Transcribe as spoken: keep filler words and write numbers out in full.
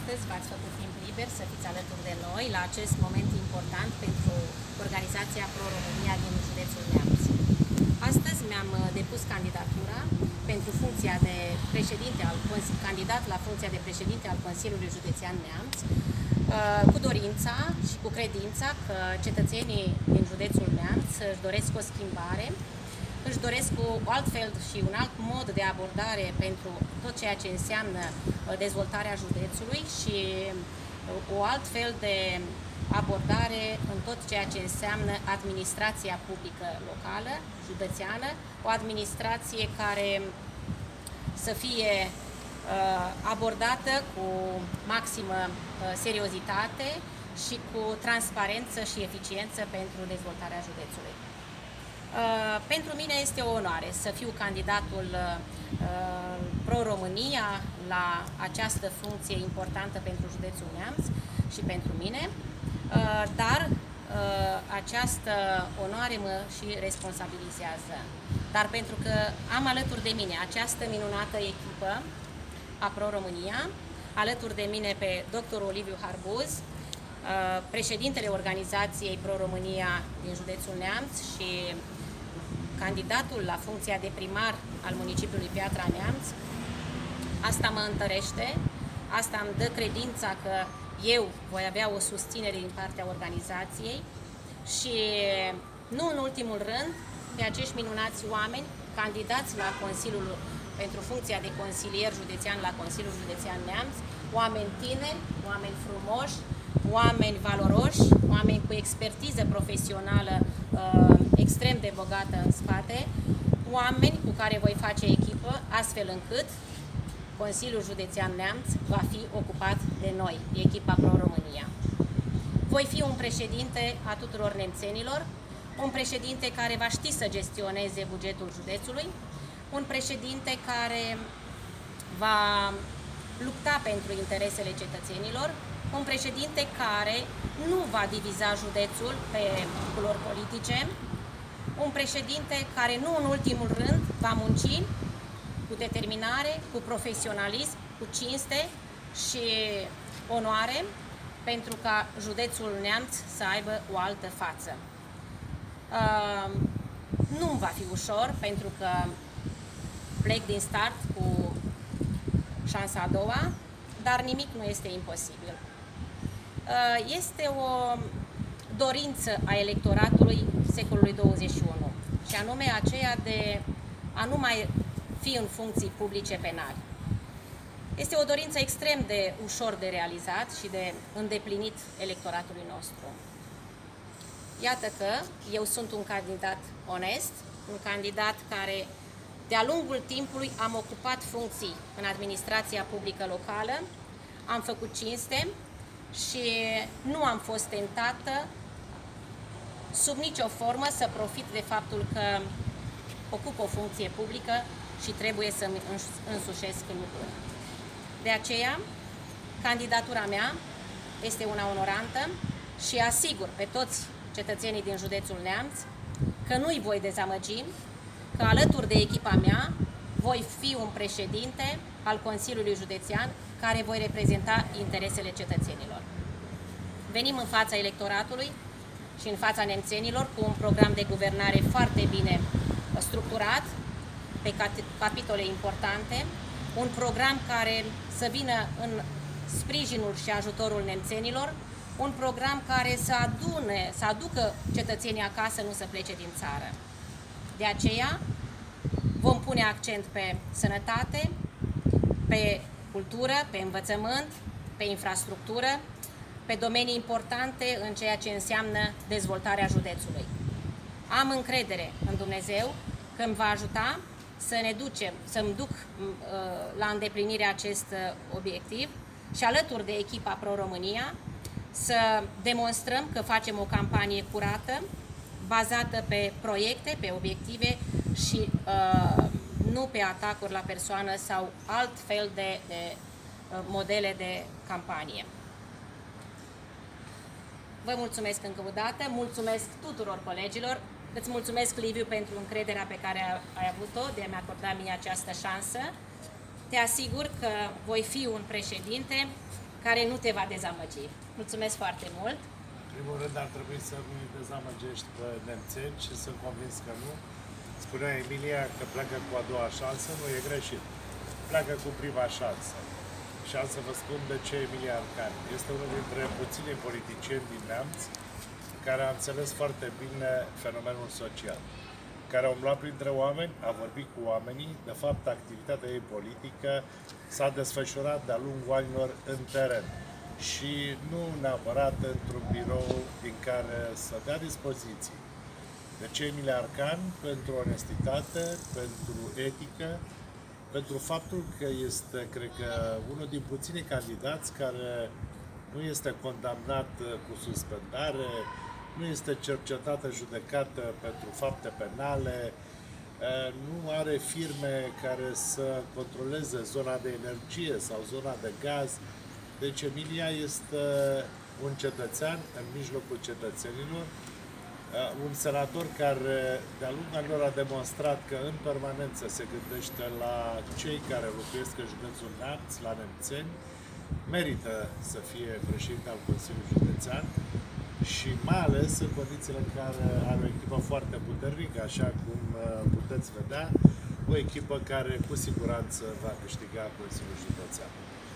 astăzi v-ați făcut timp liber să fiți alături de noi la acest moment important pentru organizația Pro-România din județul Neamț. Astăzi mi-am depus candidatura pentru funcția de președinte al candidat la funcția de președinte al Consiliului Județean Neamț, cu dorința și cu credința că cetățenii din județul Neamț își doresc o schimbare, își doresc o altfel și un alt mod de abordare pentru tot ceea ce înseamnă dezvoltarea județului și o altfel de abordare în tot ceea ce înseamnă administrația publică locală, județeană, o administrație care să fie abordată cu maximă seriozitate și cu transparență și eficiență pentru dezvoltarea județului. Pentru mine este o onoare să fiu candidatul Pro-România la această funcție importantă pentru județul Neamț și pentru mine, dar această onoare mă și responsabilizează. Dar pentru că am alături de mine această minunată echipă a Pro-România, alături de mine pe doctorul Liviu Harbuz, președintele organizației Pro-România din județul Neamț și candidatul la funcția de primar al municipiului Piatra Neamț, asta mă întărește, asta îmi dă credința că eu voi avea o susținere din partea organizației și, nu în ultimul rând, pe acești minunați oameni, candidați la Consiliul pentru funcția de consilier județean la Consiliul Județean Neamț, oameni tineri, oameni frumoși, oameni valoroși, oameni cu expertiză profesională uh, extrem de bogată în spate, oameni cu care voi face echipă, astfel încât Consiliul Județean Neamț va fi ocupat de noi, de echipa Pro-România. Voi fi un președinte a tuturor nemțenilor, un președinte care va ști să gestioneze bugetul județului, un președinte care va lupta pentru interesele cetățenilor, un președinte care nu va diviza județul pe culori politice, un președinte care nu în ultimul rând va munci cu determinare, cu profesionalism, cu cinste și onoare pentru ca județul Neamț să aibă o altă față. Uh, nu-mi va fi ușor pentru că plec din start cu șansa a doua, dar nimic nu este imposibil. Este o dorință a electoratului secolului douăzeci și unu, și anume aceea de a nu mai fi în funcții publice penale. Este o dorință extrem de ușor de realizat și de îndeplinit electoratului nostru. Iată că eu sunt un candidat onest, un candidat care de-a lungul timpului am ocupat funcții în administrația publică locală, am făcut cinste și nu am fost tentată sub nicio formă să profit de faptul că ocup o funcție publică și trebuie să-mi însușesc lucruri. De aceea, candidatura mea este una onorantă și asigur pe toți cetățenii din județul Neamț că nu-i voi dezamăgi, că alături de echipa mea voi fi un președinte al Consiliului Județean care voi reprezenta interesele cetățenilor. Venim în fața electoratului și în fața nemțenilor cu un program de guvernare foarte bine structurat, pe capitole importante, un program care să vină în sprijinul și ajutorul nemțenilor, un program care să adune, să aducă cetățenii acasă, nu să plece din țară. De aceea vom pune accent pe sănătate, pe cultură, pe învățământ, pe infrastructură, pe domenii importante în ceea ce înseamnă dezvoltarea județului. Am încredere în Dumnezeu că îmi va ajuta să ne ducem, să-mi duc uh, la îndeplinirea acest uh, obiectiv și alături de echipa Pro-România să demonstrăm că facem o campanie curată, bazată pe proiecte, pe obiective și uh, nu pe atacuri la persoană sau alt fel de, de uh, modele de campanie. Vă mulțumesc încă o dată, mulțumesc tuturor colegilor, îți mulțumesc, Liviu, pentru încrederea pe care ai avut-o de a-mi acorda mie această șansă. Te asigur că voi fi un președinte care nu te va dezamăgi. Mulțumesc foarte mult! În primul rând ar trebui să nu-i dezamăgești pe nemțeni și sunt convins că nu. Spunea Emilia că pleacă cu a doua șansă, nu e greșit. Pleacă cu prima șansă. Și am să vă spun de ce Emilia Arcan. Este unul dintre puținii politicieni din Neamț care a înțeles foarte bine fenomenul social, care a umblat printre oameni, a vorbit cu oamenii. De fapt, activitatea ei politică s-a desfășurat de-a lungul anilor în teren și nu neapărat într-un birou din care să dea dispoziții. Deci Emilia Arcan, pentru onestitate, pentru etică, pentru faptul că este, cred că, unul din puținii candidați care nu este condamnat cu suspendare, nu este cercetată, judecată pentru fapte penale, nu are firme care să controleze zona de energie sau zona de gaz. Deci Emilia este un cetățean în mijlocul cetățenilor, un senator care de-a lungul anilor a demonstrat că în permanență se gândește la cei care locuiesc în județul Neamț, la nemțeni, merită să fie președinte al Consiliului Județean și mai ales în condițiile în care are o echipă foarte puternică, așa cum puteți vedea, o echipă care cu siguranță va câștiga Consiliul Județean.